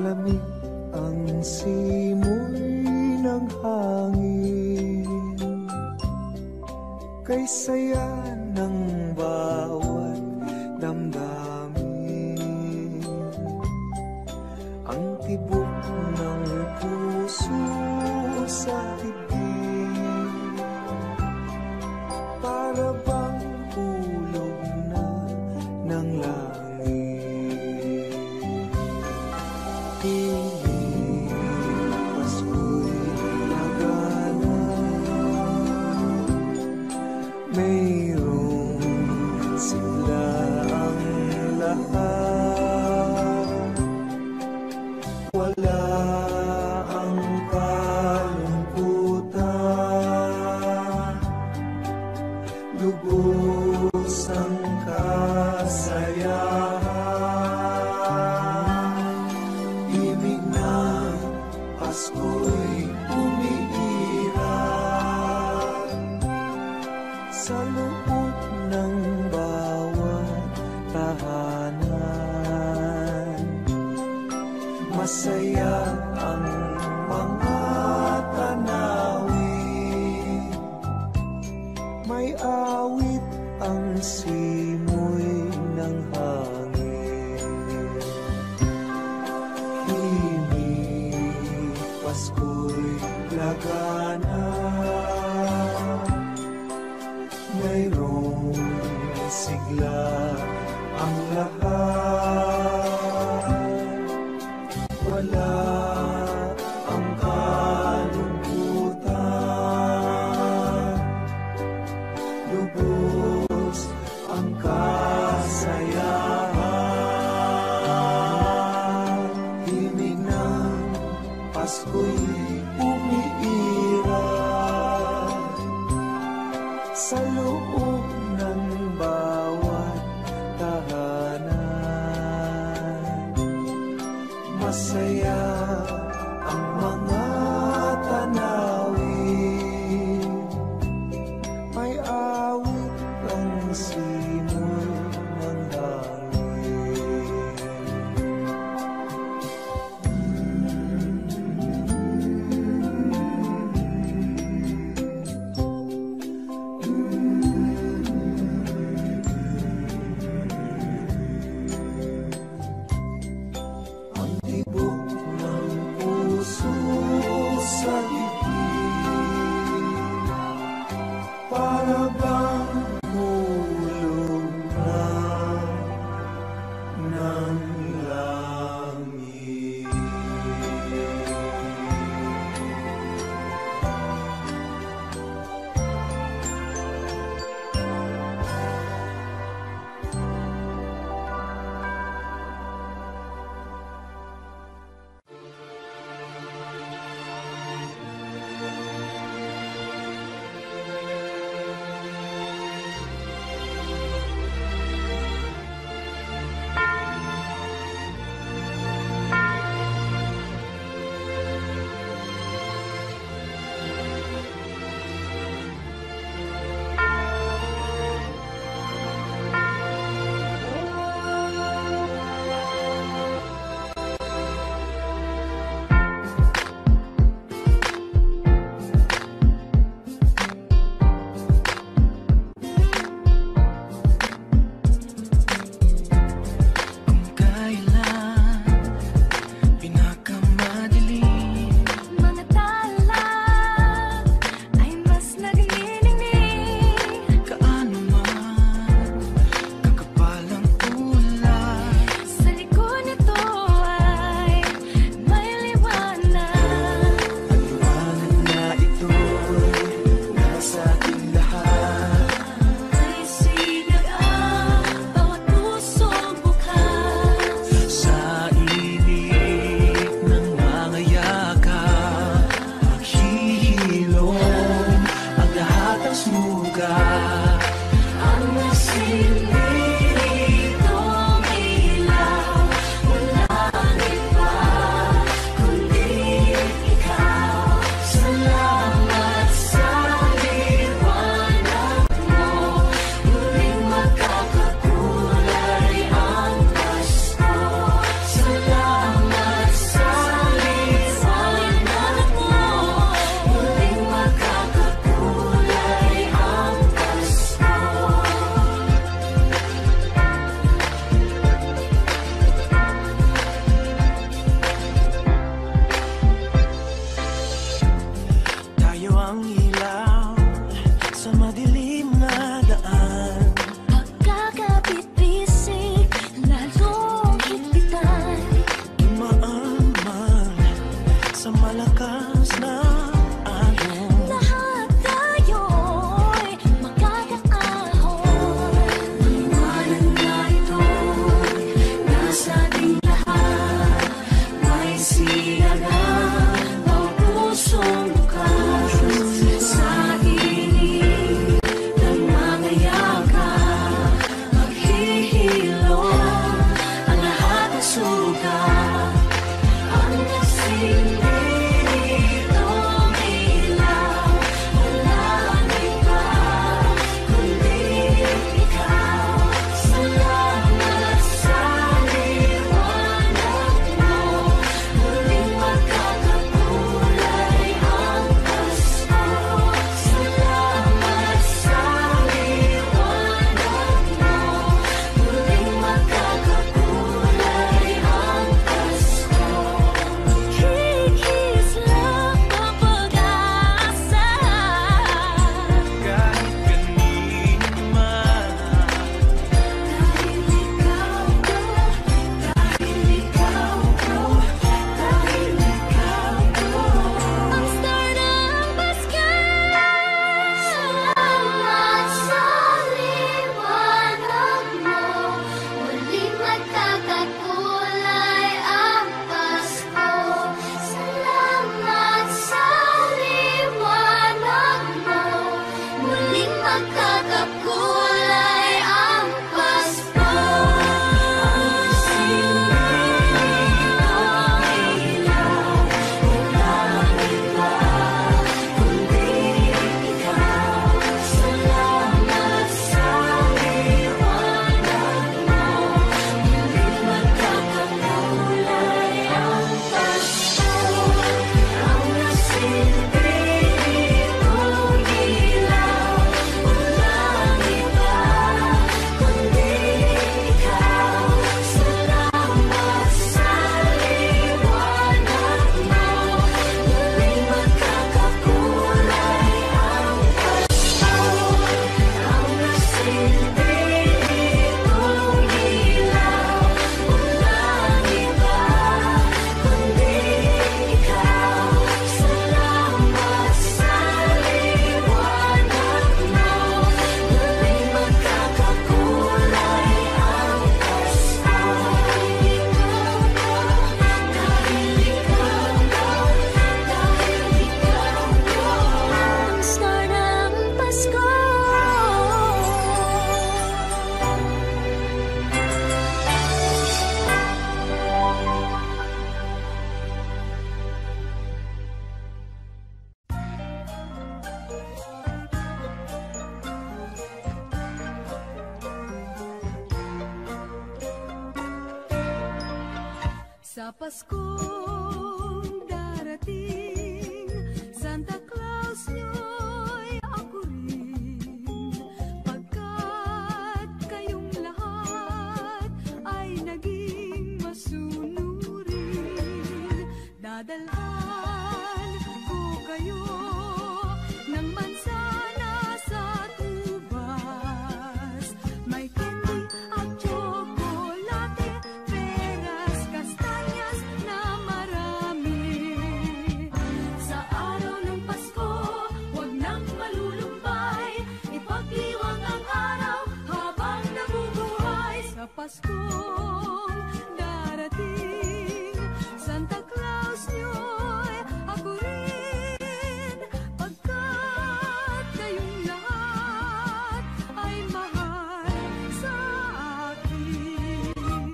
Malamig ang simoy ng hangin, kay saya ng bawat damdamin. Ang tibok ng puso sa tibig, para bang hulog na ng langit. Piling Pasko'y nagana, mayroong sigla ang lahat. Wala ang kalungkutan, lubos ang kasayahan. Ibig ng Pasko'y umiiral sa loob ng bawat tahanan. Masaya ang mga tanawin, may awit ang simoy ng hangin. Himig Pasko'y lagana, mayroong sigla ang lahat. Wala ang kalungkutan, lubos ang kasayahan. Himig ng Pasko'y umiiral sa loob ng bawat tahanan. Masaya ang mga tanawin, may awit ang simoy ng hangin. Ang tibok ng puso sa dibdib, para bang hulog Sa Paskong darating, Santa Claus nyo'y ako rin. Pagkat kayong lahat ay naging masunurin, dadalhan ko kayo ng mansana sa tubas. May candy at chocolate, peras, kastanyas na marami. Sa araw ng Pasko, huwag nang malulumbay, ipagdiwang ang araw habang nabubuhay. Sa Paskong darating, Santa Claus nyo'y ako rin. Pagkat kayong lahat ay mahal sa akin.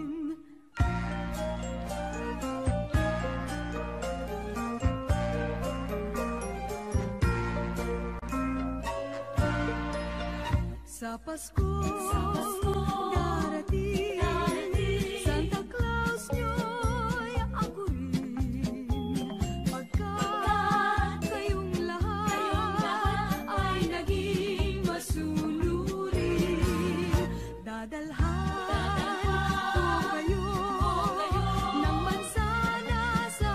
Sa Paskong darating, Santa Claus nyo'y ako rin. Pagkat kayong lahat ay naging masunurin, dadalhan ko kayo ng mansana sa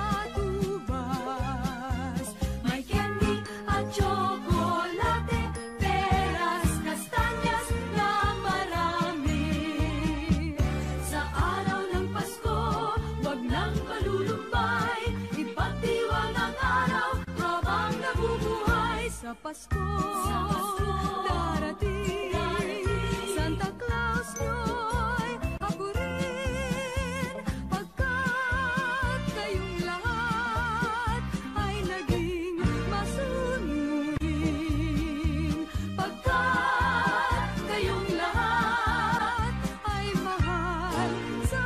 tubas. May candy at chocolate, peras, kastanyas na marami. Sa araw ng Pasko, huwag nang malulumbay, ipagdiwang ang araw habang nabubuhay. Sa Pasko darating, Santa Claus nyo'y ako rin. Pagkat kayong lahat ay naging masunurin, pagkat kayong lahat ay mahal sa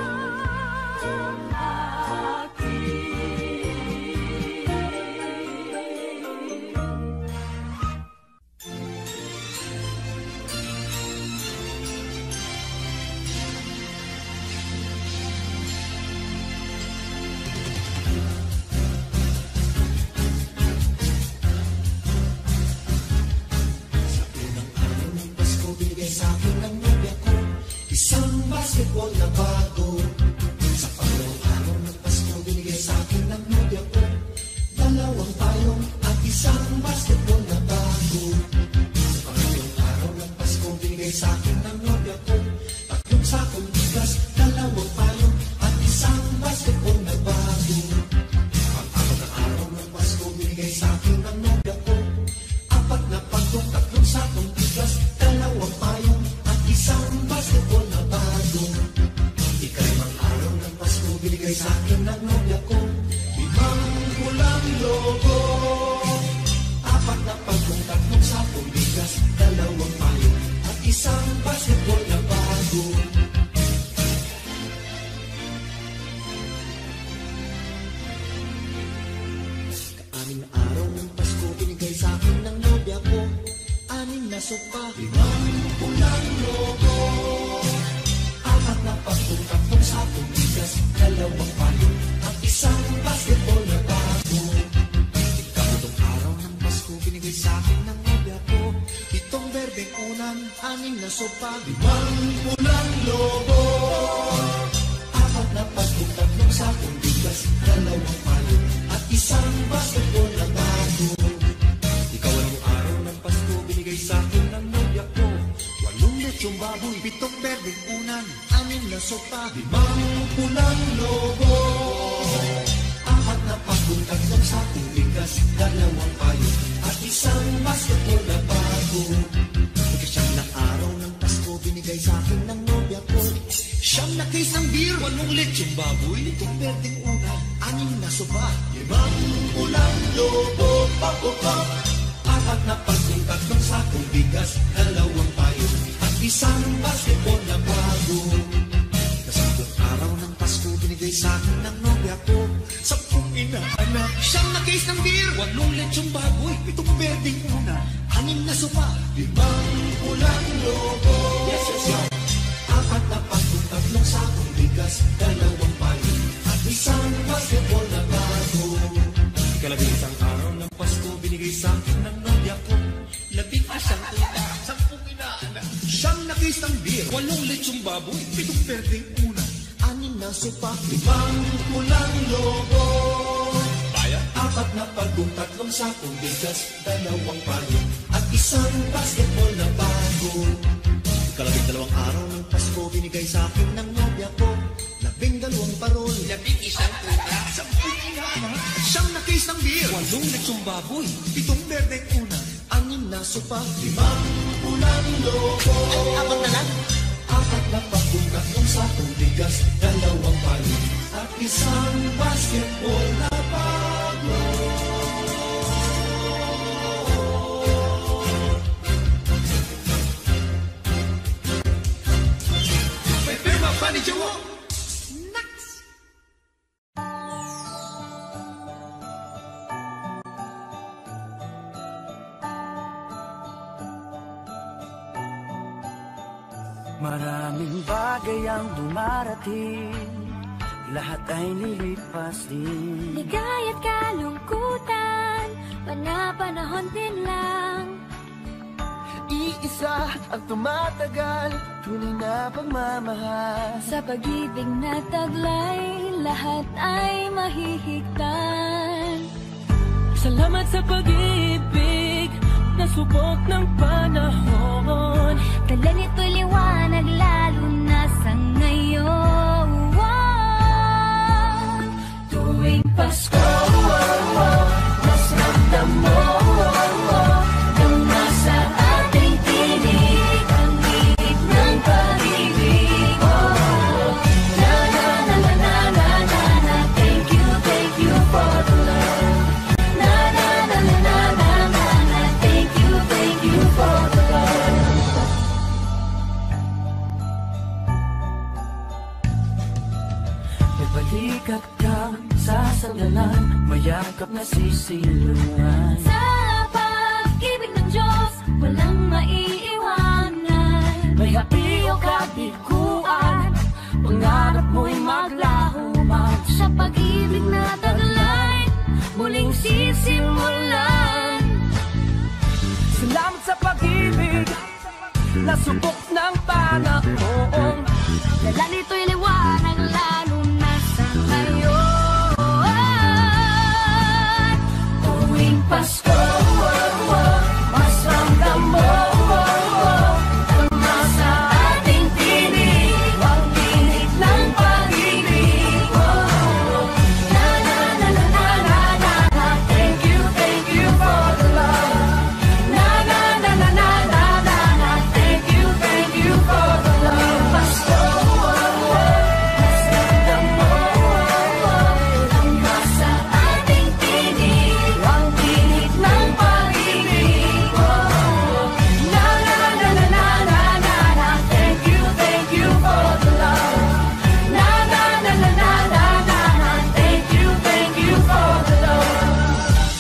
Pasko binigay sa akin ng nobya ko isang basketball na bago. Sa pangalawang araw ng Pasko binigay sa akin ng nobya ko dalawang payong at isang basketball na bago. Sa pangalawang araw ng Pasko binigay sa akin ng nobya ko tatlong sakong bigas, dalawang payong at isang basketball na bago. Pang-apat na araw ng Pasko binigay sa akin ng nobya ko apat na pagkong, tatlong sakong bigas, dalawang payong at isang basketball na bago. Ikalimang araw ng Pasko binigay sa akin ng nobya ko limang pulang logo, apat na pagkong, tatlong sakong bigas, dalawang payong at isang basketball na bago. Anim na araw ng Pasko binigay sa akin ng nobya ko anim na sopa, limang pulang logo, apat na pagkong, tatlong sakong bigas, dalawang payong at isang basketball na bago. Ikapitong araw ng Pasko binigay sa akin ng nobya ko pitong berdeng unan, anim na sopa, limang pulang logo, apat na pagkong, tatlong sakong bigas, dalawang payong at isang basketball na bago. Ikawalang araw ng Pasko binigay sa akin ng nobya ko walong lechong baboy, pitong berdeng unan, anim na sopa, limang pulang logo, apat na pagkong, tatlong sakong bigas, dalawang payong at isang basketball na bago. Ikasyam na araw ng Pasko binigay sa akin ng nobya ko siyam na kisang beer, walong lechong baboy, pitong berdeng unan, anim na sopa, limang pulang logo, papupap, apat na pagkong, tatlong sakong bigas, dalawang payong at isang basketball na bago. Kasampung araw ng Pasko binigay sa akin ng nobya ko 10 inaanak, siyam na case ng beer, walong lechong baboy, pitong berdeng una, anim na sopa, limang pulang logo, apat na pagkong, tatlong sakong bigas, dalawang payong at beer, 8 lechong baboy, 7 perdeng una, 6 na sopa, 5 pulang lobo, bayan, 4 na pagong, 3 sakong bigas, 2 payo, at 1 basketball na bago. Ikalabing 2 araw ng Pasko, binigay sa akin ng nobya ko, 12 parol, 11 puta, 10 inana, 9 na case ng beer, 8 lechong baboy, 7 berdeng una, 6 na sopa, 5 pulang lobo. Ay, 4 na lang. 4 na pagong, 3 sakong bigas, 2 payo, at 1 basketball na bago. May pirma pa ni Jowo. Maraming bagay ang dumarating, lahat ay lilipas din. Ligaya't kalungkutan, panapanahon din lang. Iisa ang tumatagal, tunay na pagmamahal. Sa pag-ibig na taglay, lahat ay mahihigtan. Salamat sa pag-ibig, nasubok ng panahon. Dala nito'y liwanag, lalo na sa ngayon. Tuwing Pasko, mas ramdam mo na sa ating tinig ang higit ng pag-ibig. Na na na na na na na na, thank you for the love. Na na na na na na na na, thank you for the love. May balikat kang sasandalan, mayakap na sisilungan. Sa pag-ibig ng Diyos, walang maiiwanan. May hapi o kabiguan, pangarap mo'y maglaho man. Sa pag-ibig na taglay, muling sisimulan. Salamat sa pag-ibig, nasubok ng panahon. Dala nito'y liwanag, lalo na sa ngayon. Tuwing Pasko, mas ramdam mo tama sa ating tinig ang init ng pag-ibig. Na na na na na na na na, thank you for the love. Na na na na na na na na, thank you for the love. Pasko, mas ramdam mo tama sa ating tinig ang init ng pag-ibig. Na na na na na na na na, thank you for the love. Na na na na na na na na, thank you for the love.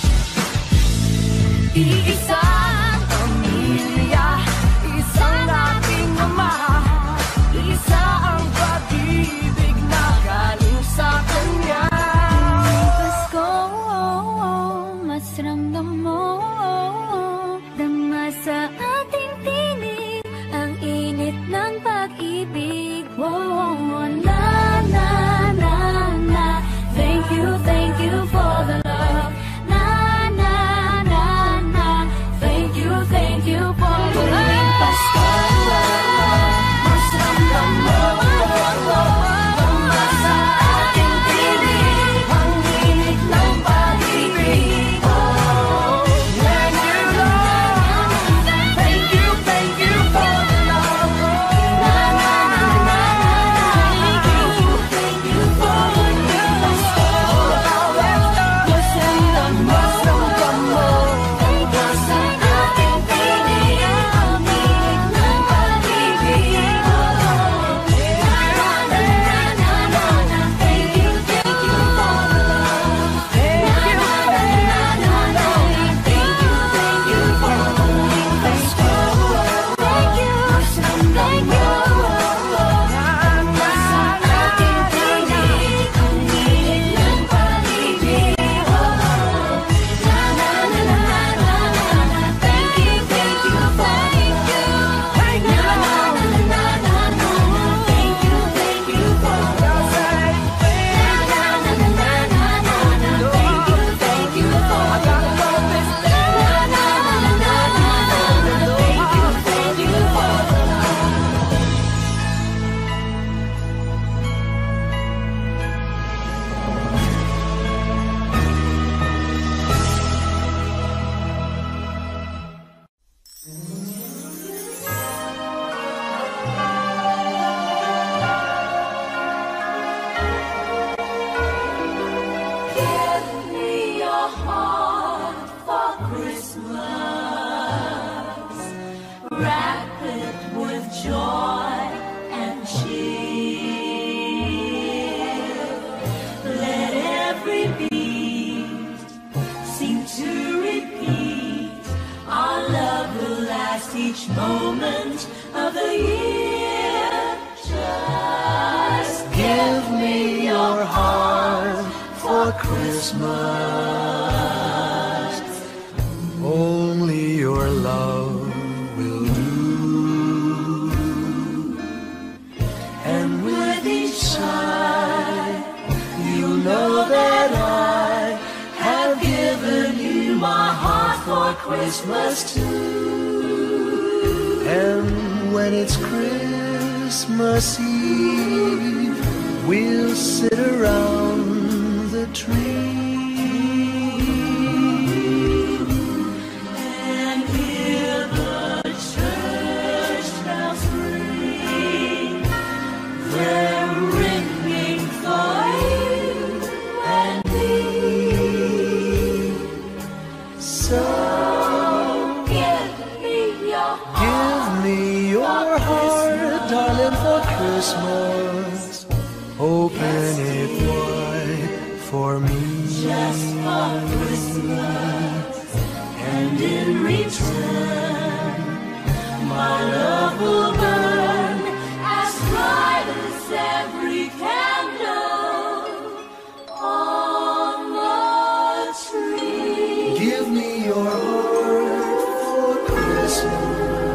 Iisang pamilya, isang ating ama, isa ang pag-ibig na galing sa Kanya. Pasko, mas ramdam mo dama sa ating tinig ang init ng pag-ibig. Na na na na, thank you for the love. Na na na na, thank you for the love. Pasko, mas ramdam mo dama sa ating tinig ang init ng pag-ibig. When you love, thank you for the love. Na na na na na, thank each moment of the year. Just give me your heart for Christmas. Only your love will do. And with each sigh, you know that I have given you my heart for Christmas too. And when it's Christmas Eve, we'll sit around the tree and hear the church bells ring. They're ringing for you and me. So give me your heart, darling, for Christmas. Open it wide for me. Just for Christmas. And in return, my love will burn as bright as every candle on the tree. Give me your heart for Christmas.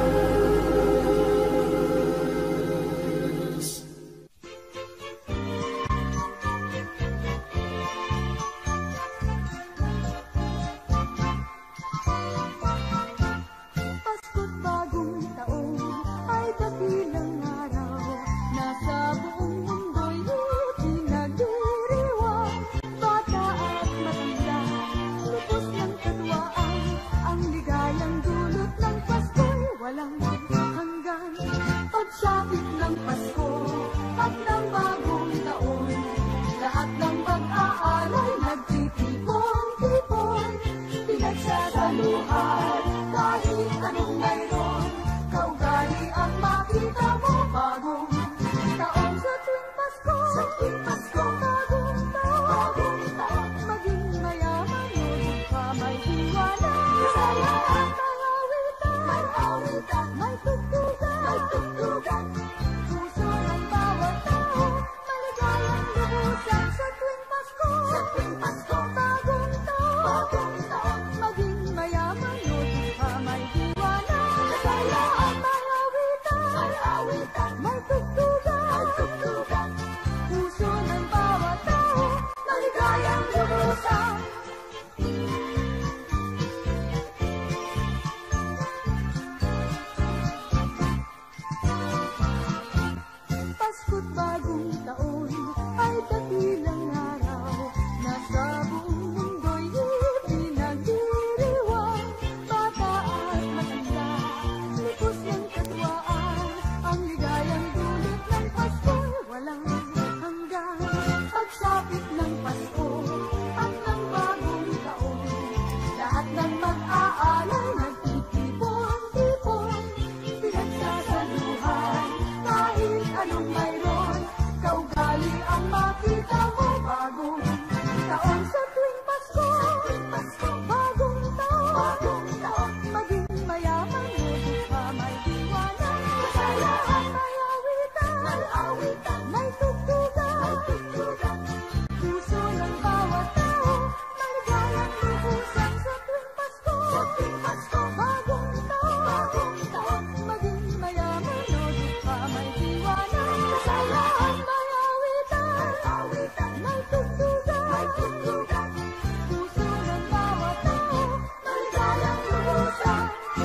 Pasko't bagong taon ay dakilang araw. Nasa buong mundo'y pinagdiriwang. Bata at matanda, lubos ng katwaan. Ang ligayang dulot ng Pasko'y walang hanggan. Pagsapit ng Pasko at ng bagong taon, lahat ng pag-aaral nagtitipon-tipon. Pinagsasaluhan kahit anong mayroon, kaugali ang makita mo. Bagong taon sa tuwing Pasko, bagong taon, maging mayaman o pa may hiwala. Masaya at may awitan, may tugtugan, puso ng bawat tao, maligayang lubusan sa tuwing Pasko, bagong taon, maging mayaman o pa may hiwala. Masaya at may awitan, may tugtugan, puso ng bawat tao, maligayang lubusan. Pasko't bagong taon ay dakilang araw. Nasa buong mundo'y pinagdiriwang. Bata at matanda, lubos ng katwaan. Ang ligayang dulot ng Pasko'y walang hanggan. Pagsapit ng Pasko at ng bagong taon, lahat ng mag-aalay nagtitipon-tipon. Pinagsasaluhan kahit anong mayroon, kaugali ang makita mo. Bagong taon sa tuwing Pasko, bagong taon, maging mayaman o pa may diwana. Masaya at may awitan, may tugtugan, puso ng bawat tao, maligayang lubusan sa tuwing Pasko, bagong taon, maging mayaman o pa may diwana. Masaya at may awitan, may tugtugan, puso ng bawat tao, maligayang lubusan.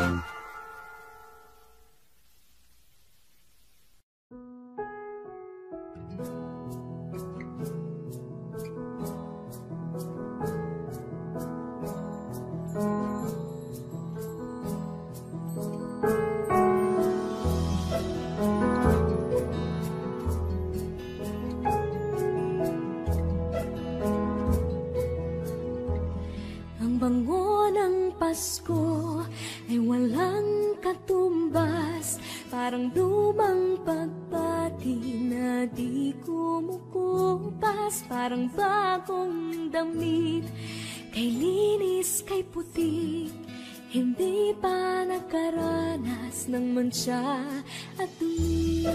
Ang bango ng Pasko ay walang katumbas, parang lumang pagpati na di kumukupas, parang bagong damit, kay linis, kay puti, hindi pa nakaranas ng mantsa at dumi.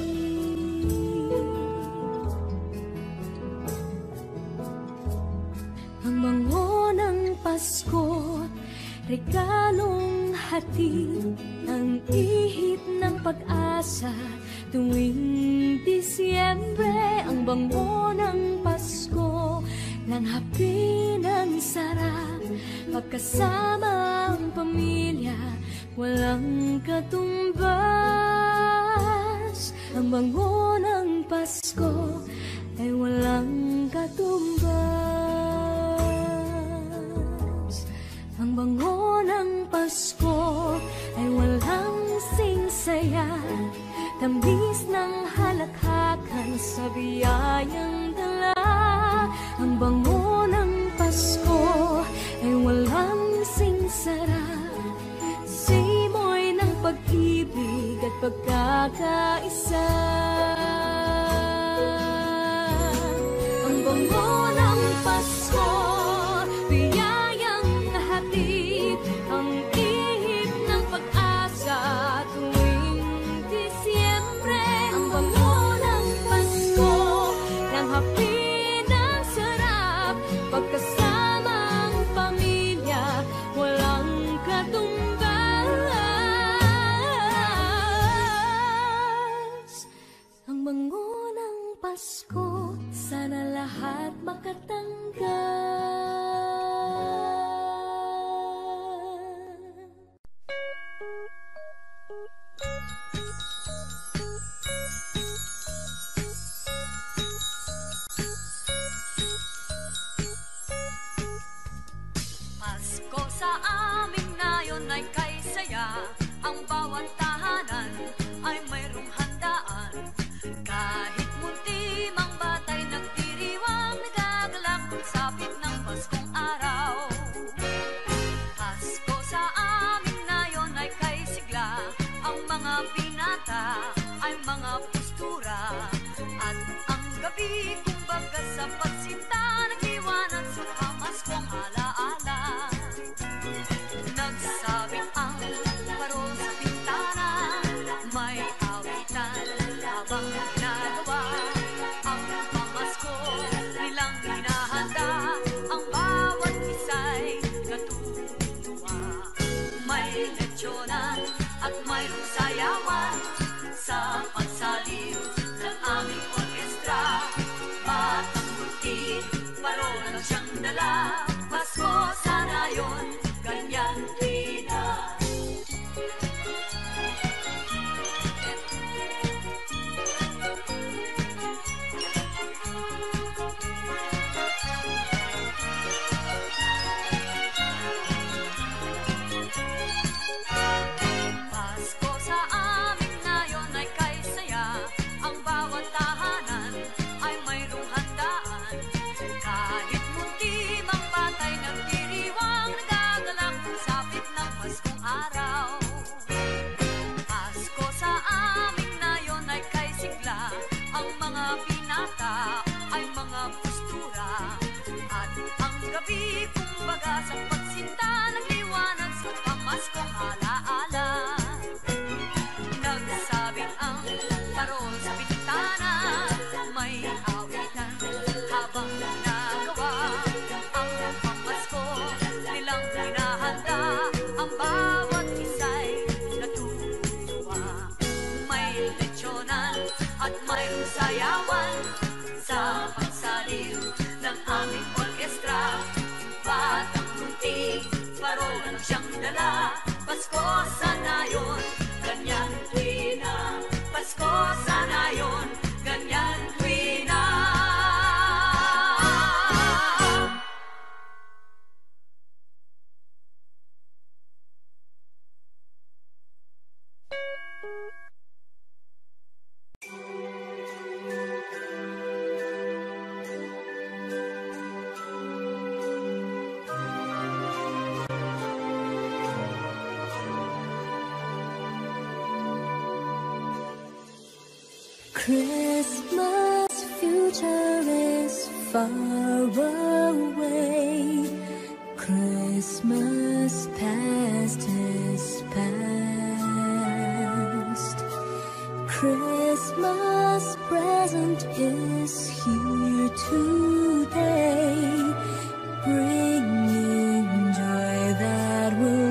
Ang bango ng Pasko't regalong hatid, ang ihip ng pag-asa tuwing Disyembre. Ang bango ng Pasko, langhapin ang sarap, pagkasama ang pamilya, walang katumbas. Ang bango ng Pasko ay walang katumbas. Ang bango ng Pasko ay walang singsaya, tamis ng halakhakan sa biyayang dala. Ang bango ng Pasko ay walang singsara, simoy ng pag-ibig at pagkakaisa. Ang bango ng Pasko, biyayang hatid, ang ihip ng pag-asa tuwing Disyembre. Ang bango ng Pasko, langhapin ang sarap, pagkasama ang pamilya, walang katumbas. Ang bango ng Pasko, sana lahat makatanggap. Pasko sa amin ngayon ay kay saya, ang bawat tahanan ay mayroong handaan. Kahit munti mang batay nagdiriwang, nagagalak sapit ng Paskong araw. Pasko sa amin ngayon ay kay sigla, ang mga binata ay mga postura, at ang gabi kumbaga sa pagsinta nagliwanag sa pamaskong alaala. Nagsabit ang parol sa bintana, may awitan habang ginagawa ang pamasko nilang hinahanda. Ang bawat isa'y natutuwa, may lechyonan at mayroong sayawan sa pagsaliw ng aming orkestra. Batang multi, parol ang siyang dala, Pasko sana yun, ganyan tuwina. Pasko sa amin ngayon ay kay saya, ang bawat tahanan ay mayroong handaan. Kahit munti mang batay nagdiriwang, nagagalak sapit ng Paskong araw. Pasko sa amin ngayon ay kay sigla, ang mga binata ay mga postura, at ang gabi kumbaga sa pagsinta nagliwanag sa pamaskong alaala. Nagsabit ang parol sa bintana, may awitan habang nagawa ang pamasko nilang hinahanda. Ang bawat isa'y natutuwa, may lechyonan at mayroong sayawan sa pagsaliw ng aming orkestra. Batang munti, parol ang siyang dala, Pasko sana yun, ganyan tuwina. Pasko sana yun, ganyan tuwina. Christmas future is far away. Christmas past is past. Christmas present is here today, bringing joy that will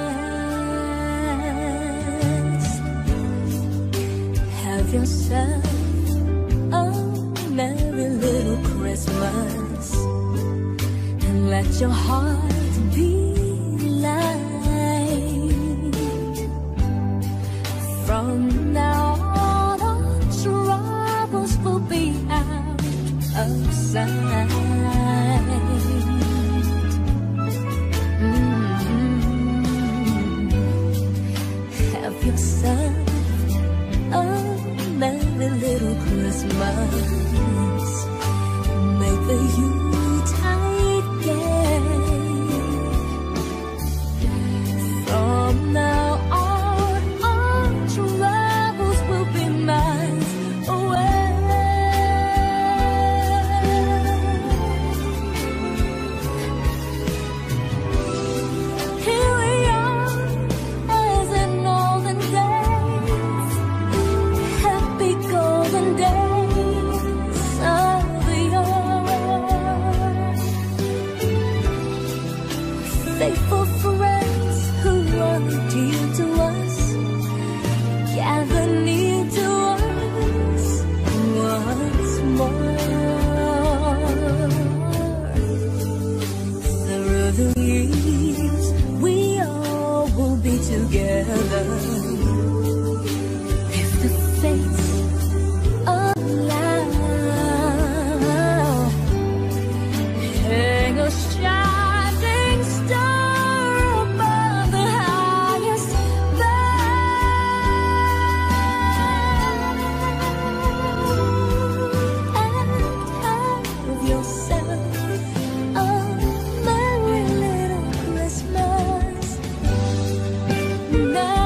last. Have yourself a merry little Christmas, and let your heart be light. From now on, all troubles will be out of sight. Have yourself a merry little Christmas. Make the Yuletide gay. From now on, all troubles will be miles away. Here we are, as in olden days, happy golden days of yore. Faithful friends who are dear to us, gather near to us once more. Through the years, we all will be together, if the fates allow. Hang a shining star above the highest bough, and have yourself a merry little Christmas now.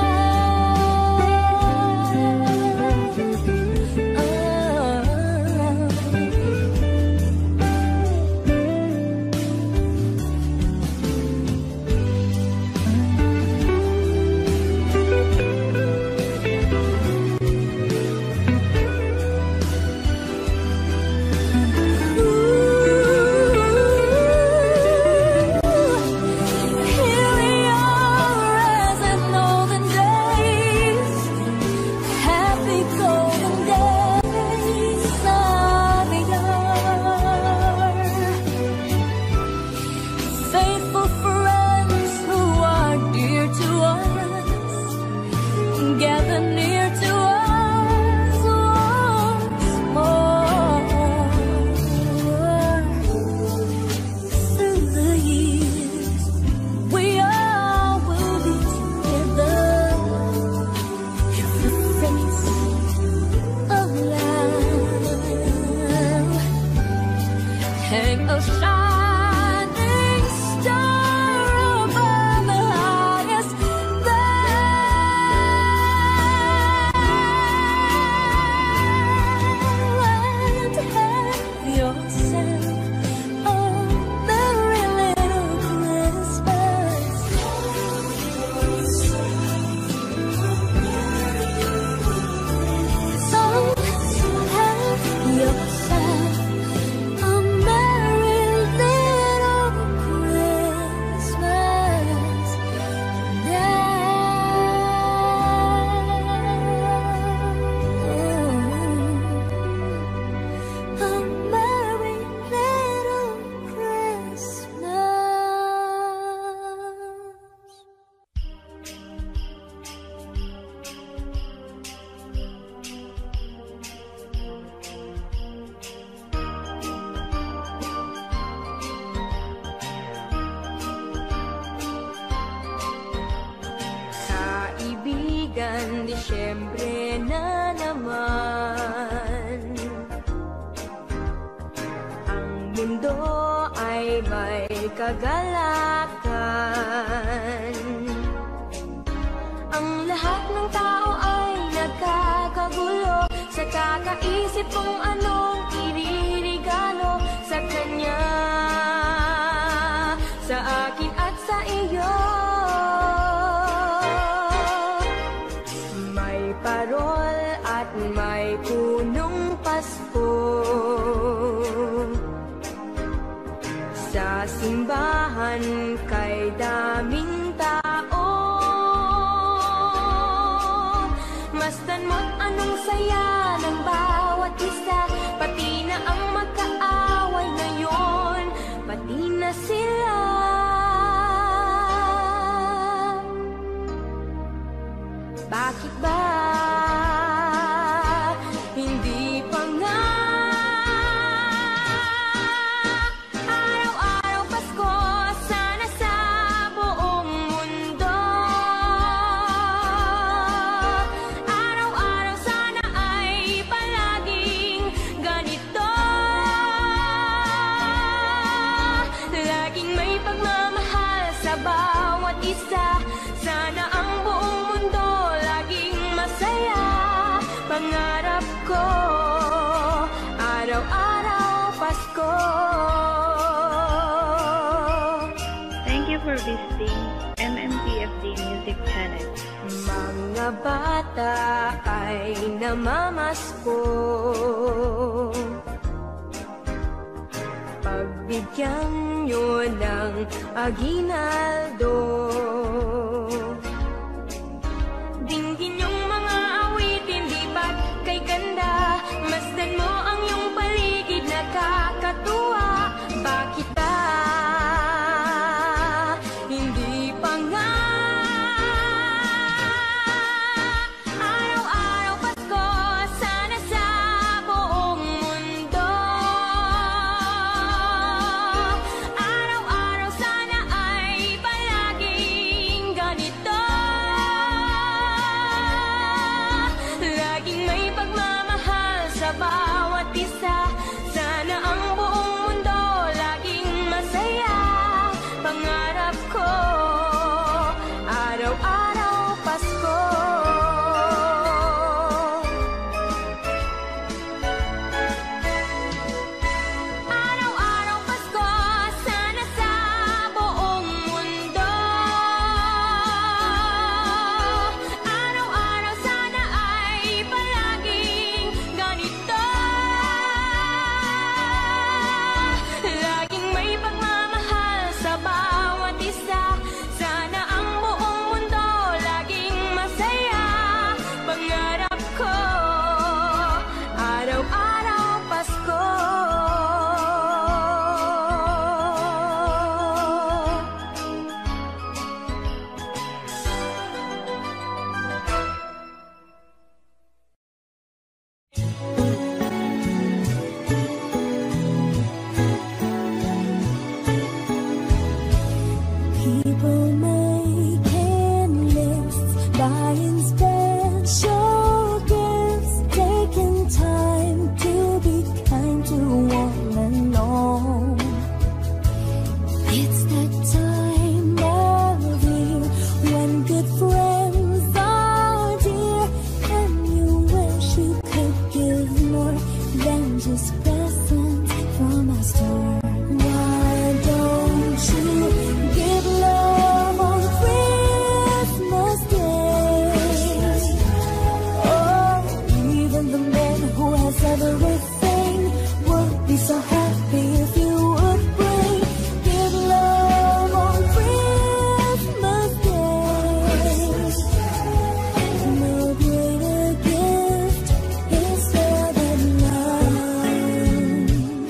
Here we are, as in olden days, happy golden days of yore. Faithful friends who are dear to us, gather near to us once more. Through the years, we all will be together, if the fates allow. Hang a shining star above the highest bough, and have yourself a merry little Christmas. So have yourself a merry little Christmas now. A merry little Christmas. Kaibigan, Disyembre na naman. Ang mundo ay may kagalakan. Ang lahat ng tao ay nagkakagulo sa kakaisip kung anong iririgalo sa kanya. Sa akin man kay daming tao, masdan mo't anong saya ng bawat isa, pati na ang magkaaway ngayon, pati na sila. Bakit ba hindi pa nga araw-araw Pasko, sana sa buong mundo, araw-araw sana ay palaging ganito, laging may pagmamahal sa bawat isa, sana ang buong mundo laging masaya. Pangarap ko, araw-araw Pasko. Thank you for visiting MMTFD Music Channel. Mga bata ay namamasko, pagbigyan nyo ng aginaldo, dinggin yung mga awitin, lipat kay ganda, masdan mo ang iyong paligid, nakakatuwa. Bakit ba hindi pa nga araw-araw Pasko, sana sa buong mundo, araw-araw sana ay palaging ganito, laging may pagmamahal sa bawat isa, sana ang buong mundo laging masaya. Pangarap ko, araw-araw Pasko. Araw-araw Pasko, sana sa buong mundo, araw-araw sana ay palaging ganito, laging may pagmamahal sa bawat isa, sana ang buong mundo laging masaya. Pangarap ko, araw-araw Pasko. People making lists, buying special gifts, taking time to be kind to one and all. It's that time of year when good friends are dear, and you wish you could give more than just presents from a store. Why don't you give love on Christmas Day? Oh, even the man who has everything would be so happy if you would bring. Give love on Christmas Day. No greater gift is there than love.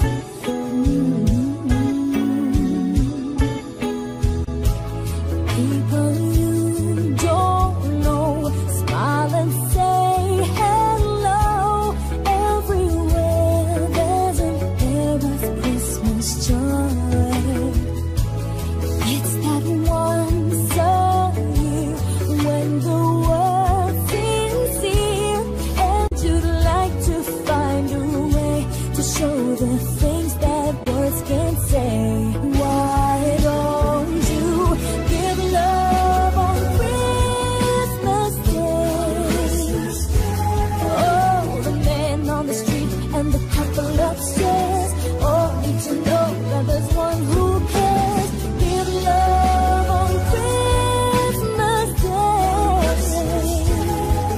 People you don't know, smile and say hello. Everywhere there's an air of Christmas joy. It's that once a year when the world seems here, and you'd like to find a way to show the things that words can't say. Why don't you give love on Christmas Day? Oh, the man on the street and the couple upstairs all need to know that there's one who cares. Give love on Christmas Day.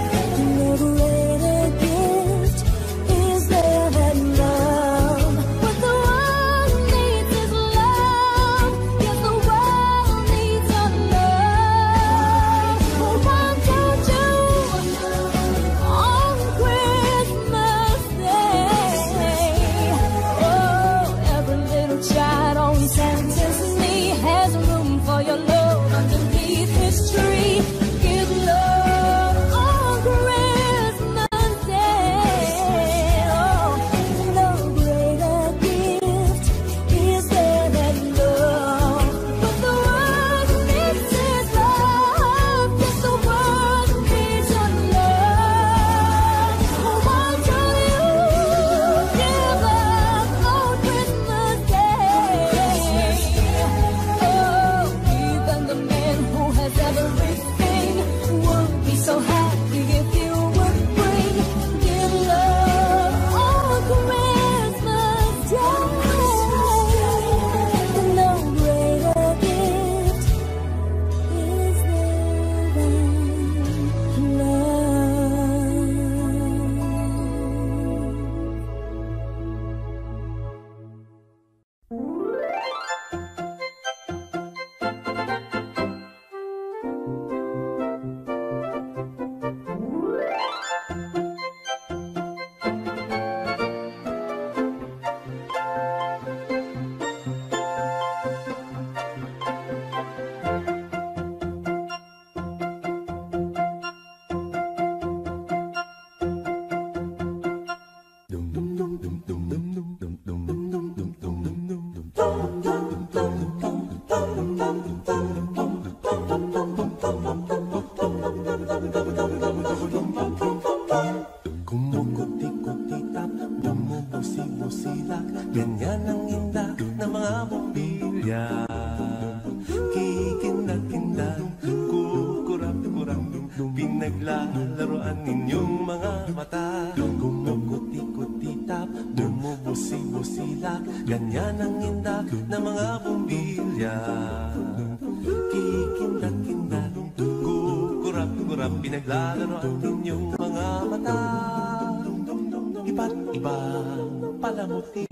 No greater gift is there than love. Bumubusi-busilak, ganyan ang inda ng mga bombilya. Kikindat-kindat, kukurap-kurap, pinaglalaroan ninyong mga mata. Kumukuti-kutitap, bumubusi-busilak, ganyan ang inda ng mga bombilya. Kikindat-kindat, kukurap-kurap, pinaglalaroan ninyong mga mata. Iba't ibang palamuti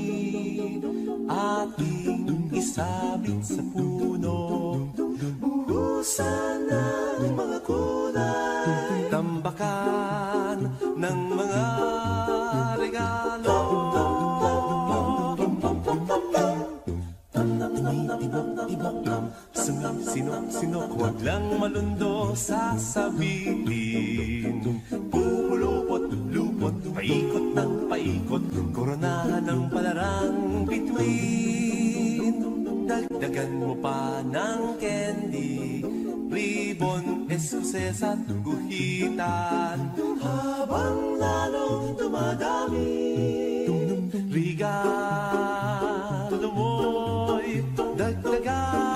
ating isabit sa puno. Buhusan ng mga kulay, tambakan ng mga regalo. Sino-sino, huwag lang malundo sasabihin. Pupulupot-lupot, paikot ng paikot, koronahan ng palarang bituin. Dagdagan mo pa ng candy, ribbon, eskuses at guhitan. Habang lalong dumadami, regalo mo'y dagdagan.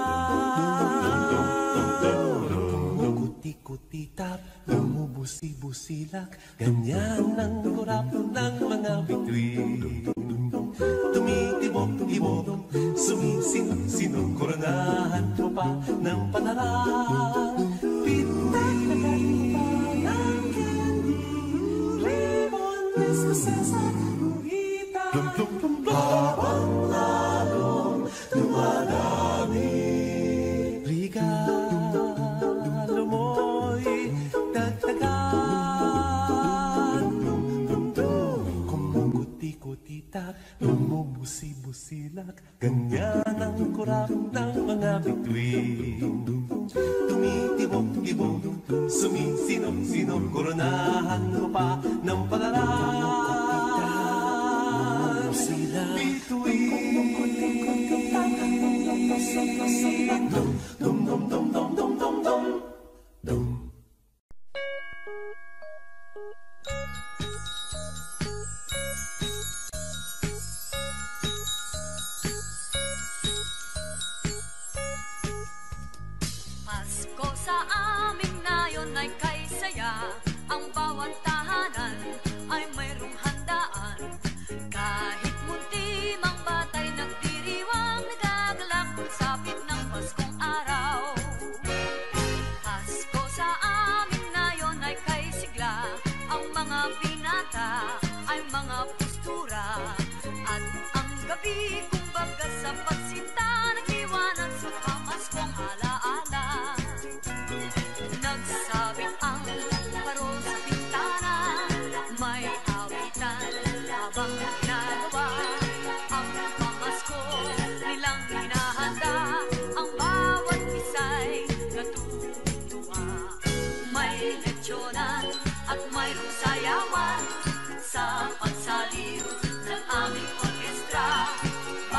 Kuti-kuti-tap, bumubusi-busilak, ganyan ang kurap ng mga bituin. Tumitibok-ibok, sumisinok-sinok, koronahan mo pa ng panarang bituin. Ng candy, ribbon, eskuses at guhitan. Habang lalong dumadami, regalo mo'y dagdagan. Kumukuti-kutitap, bumubusi-busilak, ganyan ang kurap ng mga bituin. Tumitibok-ibok, sumisinok-sinok, koronahan mo pa ng palarang bituin. Dum-dum-dum-dum-dum-dum-dum. Pasko sa amin ngayon ay kay saya. Ang bawat tahanan ay mayroong handaan. Kahit munti mang batay nagdiriwang, nagagalak sapit ng Paskong araw. Pasko sa amin ngayon ay kay sigla. Ang mga binata ay mga postura. At ang gabi kumbaga sa pagsinta, nag-iwanan sa pamaskong alaala. Nagsabit ang parol sa pintana, may awitan habang ginagawa ang pamasko nilang hinahanda. Ang bawat isa'y natutuwa. May lechyonan at mayroong sayawan sa pagsaliw ng aming orkestra.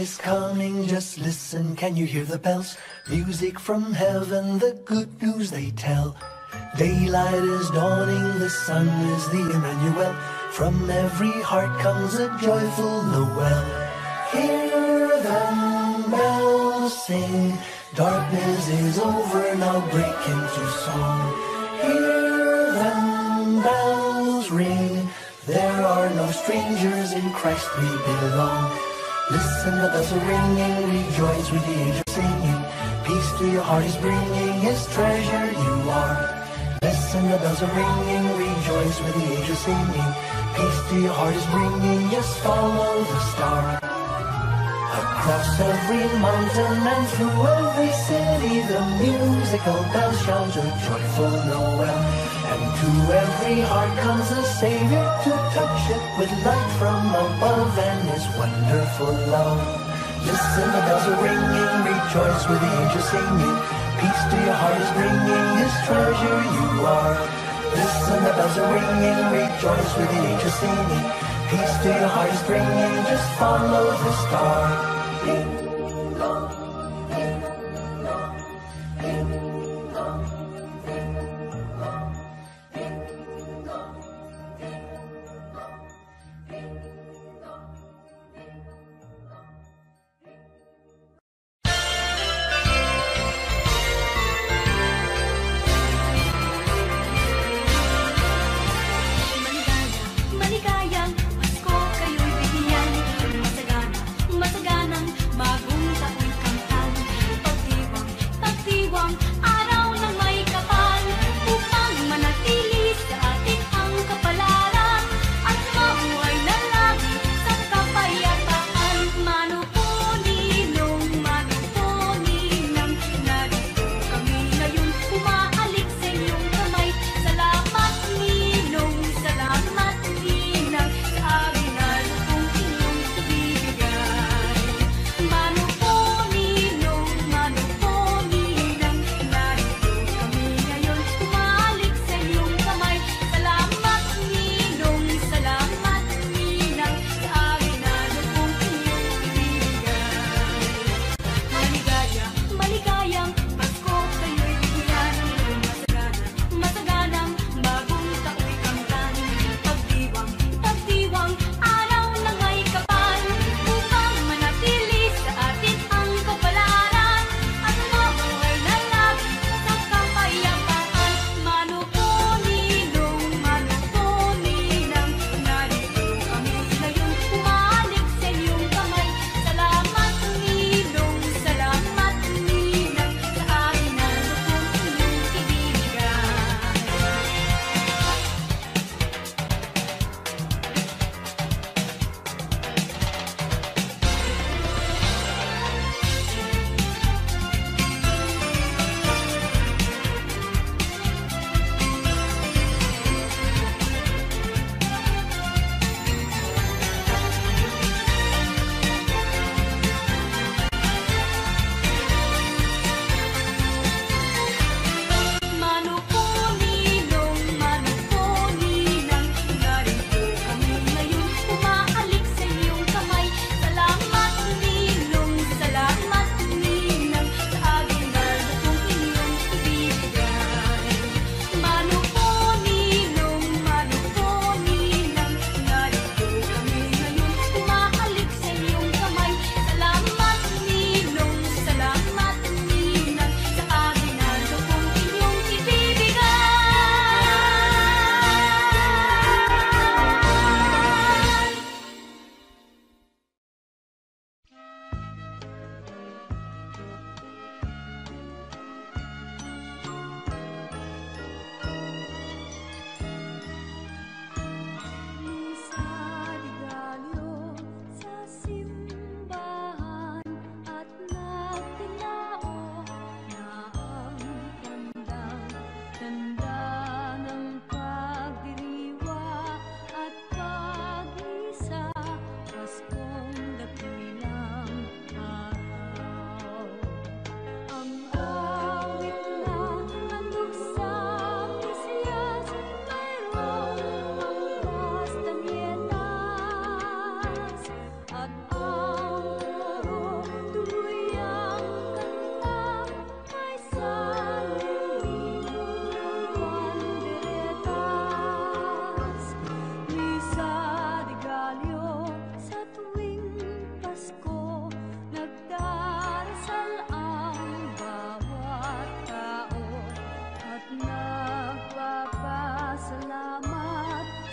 is coming, just listen, can you hear the bells? Music from heaven, the good news they tell. Daylight is dawning, the sun is the Emmanuel. From every heart comes a joyful Noel. Hear them bells sing, darkness is over, now break into song. Hear them bells ring, there are no strangers, in Christ we belong. Listen, the bells are ringing, rejoice with the angels singing. Peace to your heart is bringing, his treasure you are. Listen, the bells are ringing, rejoice with the angels singing. Peace to your heart is bringing, just follow the star. Across every mountain and through every city, the musical bells shout a joyful Noel. And to every heart comes the Savior to touch it with light from above and his wonderful love. Listen, the bells are ringing, rejoice with the angels singing. Peace to your heart is bringing, his treasure you are. Listen, the bells are ringing, rejoice with the angels singing. Peace to your heart is bringing, just follow the star. Ding dong, ding dong, ding dong, ding dong, ding dong, ding dong, ding dong, ding dong. Maligayang Pasko kayo'y bigyan. Masaganang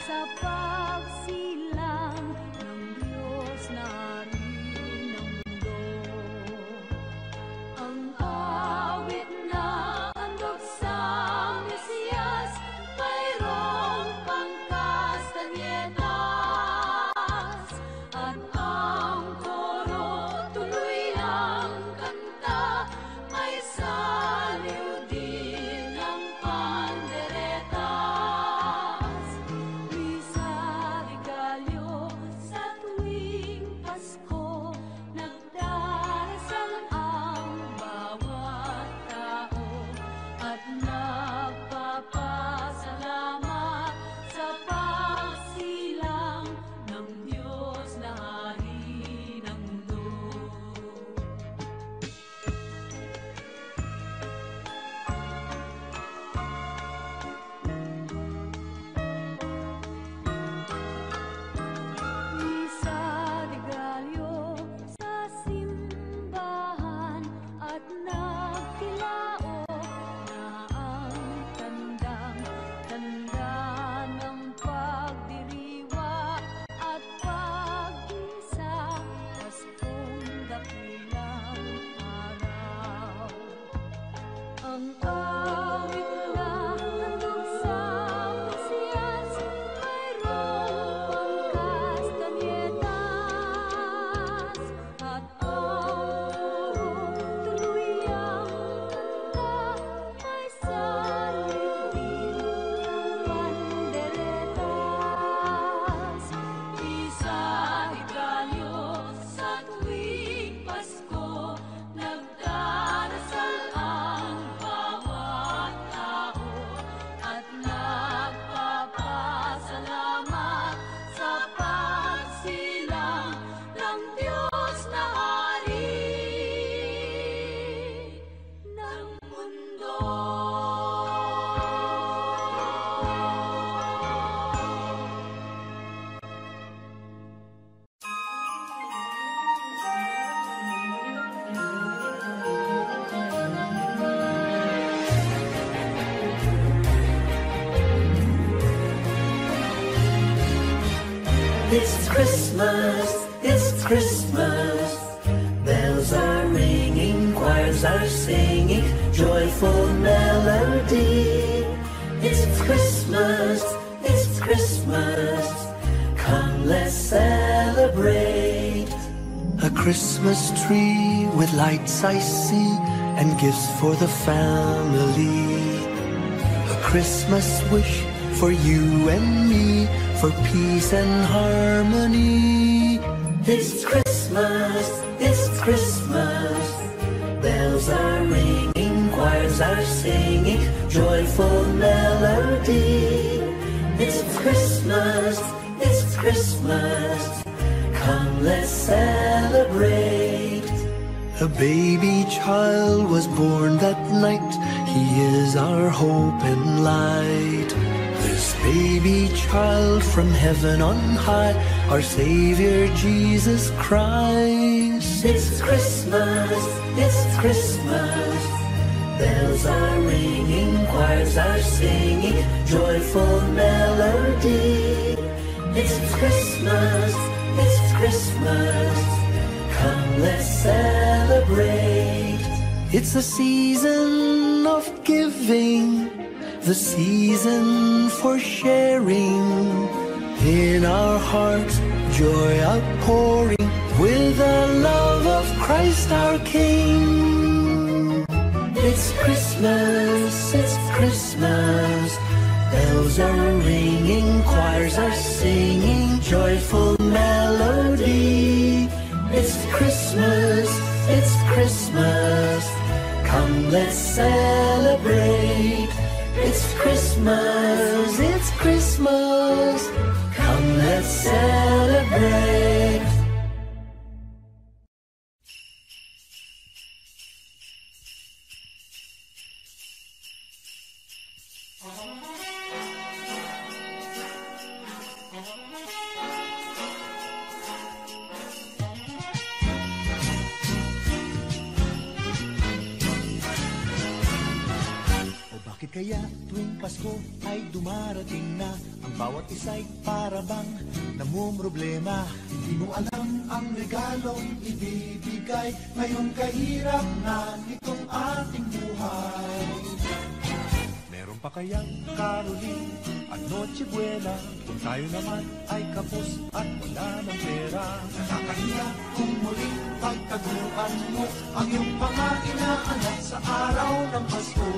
sa pagsilang ng Diyos na hari ng mundo. Ang awit na handog sa Mesiyas, mayroong pangkastanyetas, at ang koro tuloy ang kanta, may saliw din ang panderetas. Misa regalyo sa tuwing Pasko, nagdarasal ang bawat tao at nagpapasalamat sa pagsilang ng Diyos na hari ng mundo. Misa regalyo sa simbahan at nagtilaok na ang tandang-tanda ng pagdiriwa at pag-isa, Paskong dakilang araw. Ang awit na handog sa Mesiyas, mayroong pangkastanyetas, at ang tuloy ang kanta, may saliw din ang panderetas. Misa regalyo sa tuwing Pasko, nagdarasal ang bawat tao at nagpapasalamat sa pagsilang ng Diyos na hari ng mundo. It's Christmas, it's Christmas. Bells are ringing, choirs are singing, joyful melody. It's Christmas, it's Christmas. Come, let's celebrate. A Christmas tree with lights I see, and gifts for the family. A Christmas wish for you and me, for peace and harmony. It's Christmas, it's Christmas. Bells are ringing, choirs are singing, joyful melody. It's Christmas, it's Christmas. Come, let's celebrate. A baby child was born that night. He is our hope and light. This baby child from heaven on high, our Savior Jesus Christ. It's Christmas, it's Christmas. Bells are ringing, choirs are singing, joyful melody. It's Christmas, it's Christmas. Come, let's celebrate. It's a season of giving, the season for sharing. In our hearts, joy outpouring, with the love of Christ our King. It's Christmas, it's Christmas. Bells are ringing, choirs are singing, joyful melody. It's Christmas, it's Christmas. Come, let's celebrate. It's Christmas, it's Christmas. Come, let's celebrate. Bakit kaya tuwing Pasko ay dumarating na ang Bawat isa'y para bang namumroblema. Hindi mo alam ang regalong ibibigay ngayong kahirap na nitong ating buhay. Meron pa kayang Caroline at Noche Buena kung tayo naman ay kapos at wala ng pera? Nakakahiya kung muling pagtaguan mo ang iyong mga inaanak sa araw ng Pasko.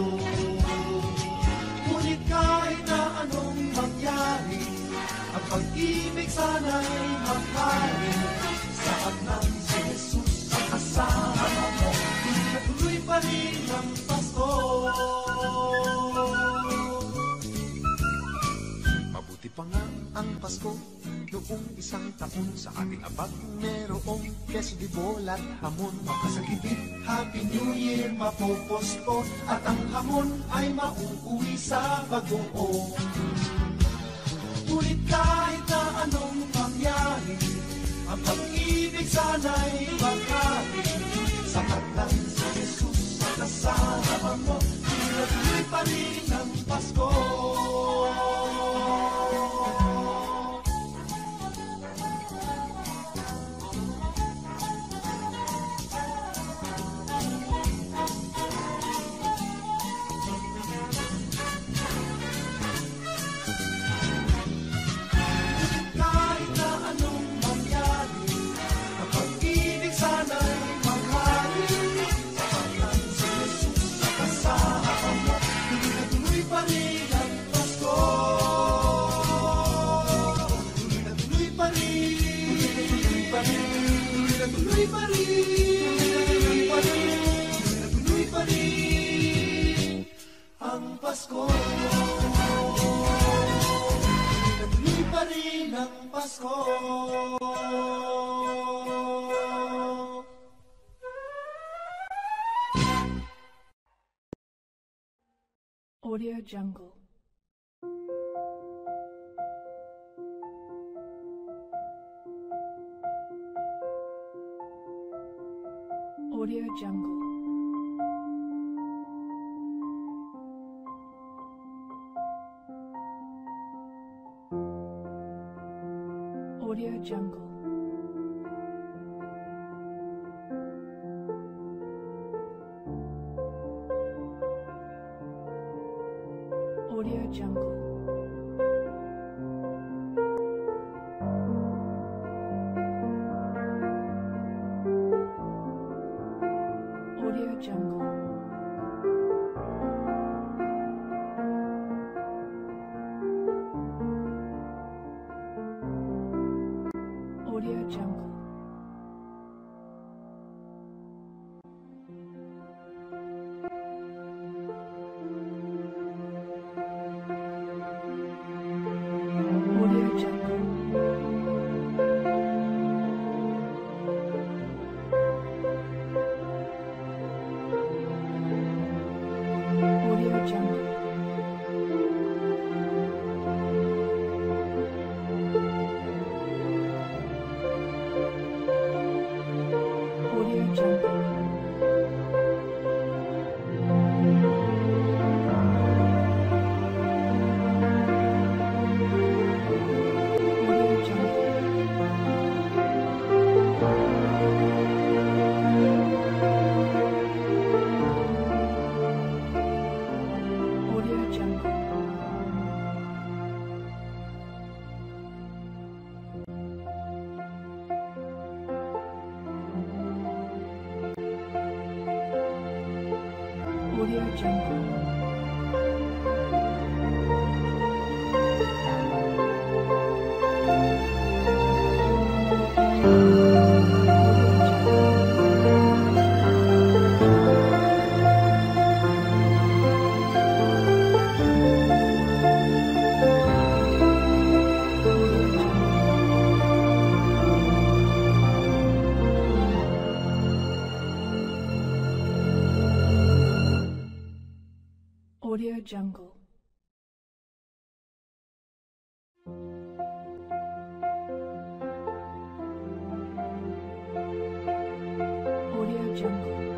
Ngunit kahit na anong mangyari, ang pag-ibig sana'y makarin. Saat ng si Jesus ang kasama mo, natuloy pa rin ang Pasko. Mabuti pa nga ang Pasko noong isang taon. Sa ating abag merong queso de bola at hamon. Makasagipit, Happy New Year mapoposto, at ang hamon ay mauuwi sa bagoong. Ngunit kahit na anong mangyari, ang pag-ibig sana'y makarin. Sakat lang si Jesus sa kasama mo, tuloy pa rin ang Pasko. Pasko, natuloy pa rin ang Pasko. Audio Jungle. Audio Jungle. Audio Jungle. Audio Jungle. Audio Jungle. Audio Jungle. Audio Jungle. Audio Jungle. Audio Jungle. Audio Jungle. Audio Jungle. Audio Jungle. Audio Jungle. Audio Jungle.